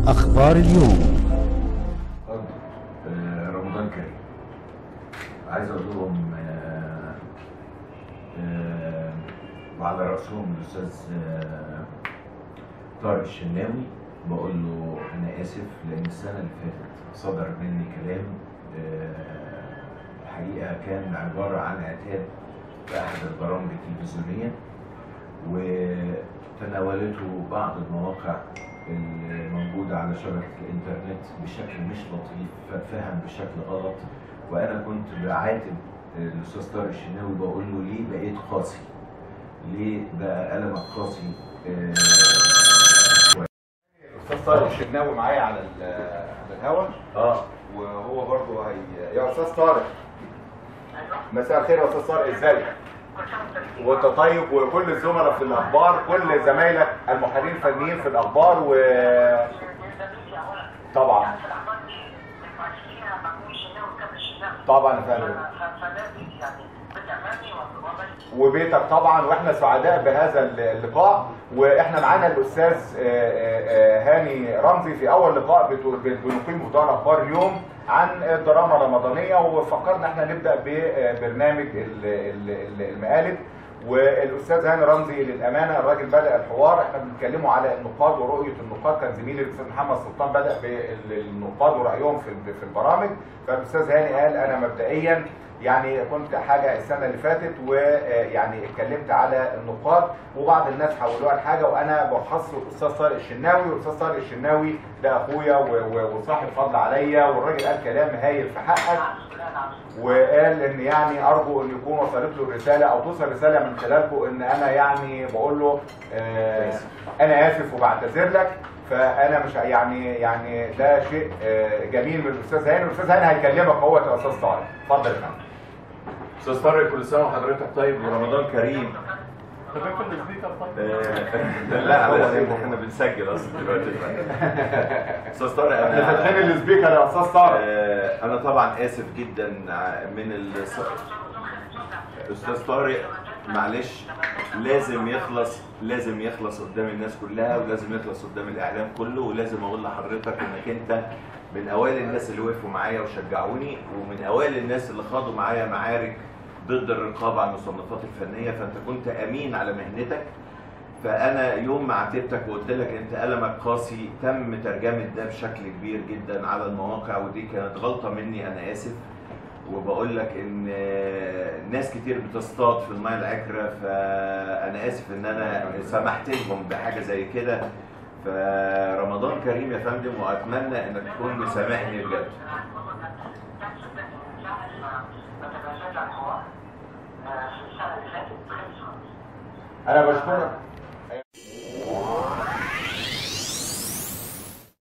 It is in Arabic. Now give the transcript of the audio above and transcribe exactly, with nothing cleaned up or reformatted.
أخبار اليوم. رمضان كريم. عايز اقول لهم وعلى راسهم الاستاذ طارق الشناوي، بقول له انا اسف لان السنه اللي فاتت صدر مني كلام الحقيقه كان عباره عن عتاب في احد البرامج التلفزيونيه، وتناولته بعض المواقع الموجودة على شبكة الإنترنت بشكل مش لطيف، ففهم بشكل غلط. وأنا كنت بعاتب الأستاذ طارق الشناوي بقول له ليه بقيت قاسي؟ ليه بقى قلمك قاسي؟ الأستاذ طارق الشناوي معايا على الهواء. اه وهو برضه هي يا أستاذ طارق. مساء الخير يا أستاذ طارق، إزيك؟ وانت طيب، وكل الزملاء في الاخبار، كل زمايلك المحررين الفنيين في الاخبار، و طبعا طبعا يا فندم وبيتك طبعا، واحنا سعداء بهذا اللقاء. واحنا معانا الاستاذ هاني رمزي في اول لقاء بنقيم في اخبار اليوم عن الدراما الرمضانيه، وفكرنا احنا نبدا ببرنامج المقالب. والاستاذ هاني رمزي للامانه الراجل بدا الحوار، احنا بنتكلموا على النقاد ورؤيه النقاد، كان زميلي الاستاذ محمد سلطان بدا بالنقاد ورايهم في البرامج. فالاستاذ هاني قال انا مبدئيا يعني كنت حاجه السنه اللي فاتت، ويعني اتكلمت على النقاد وبعض الناس حولوها لحاجه، وانا بخص الاستاذ طارق الشناوي. والاستاذ طارق الشناوي ده اخويا وصاحب فضل عليا، والراجل قال كلام هايل في حقك، وقال ان يعني ارجو ان يكون وصلت له الرساله او توصل رساله من خلالكم ان انا يعني بقول له آه انا اسف وبعتذر لك. فانا مش يعني يعني ده شيء آه جميل من الاستاذ هاني. والاستاذ هاني هيكلمك اهوت يا استاذ طارق، اتفضل يا فندم. استاذ طارق، كل سنه وحضرتك طيب ورمضان كريم. لا لا احنا بنسجل اصلا دلوقتي. استاذ طارق احنا فاتحين السبيكر يا استاذ طارق. انا طبعا اسف جدا من الاستاذ طارق، معلش لازم يخلص لازم يخلص قدام الناس كلها، ولازم يخلص قدام الاعلام كله. ولازم اقول لحضرتك انك انت من اوائل الناس اللي وقفوا معايا وشجعوني، ومن اوائل الناس اللي خاضوا معايا معارك ضد الرقابه على المصنفات الفنيه، فانت كنت امين على مهنتك. فانا يوم ما عاتبتك وقلت لك انت قلمك قاسي، تم ترجمه ده بشكل كبير جدا على المواقع، ودي كانت غلطه مني، انا اسف. وبقول لك ان ناس كتير بتصطاد في الماء العكره، فانا اسف ان انا سمحت لهم بحاجه زي كده. فرمضان كريم يا فندم، واتمنى انك تكون مسامحني بجد. انا بشكرك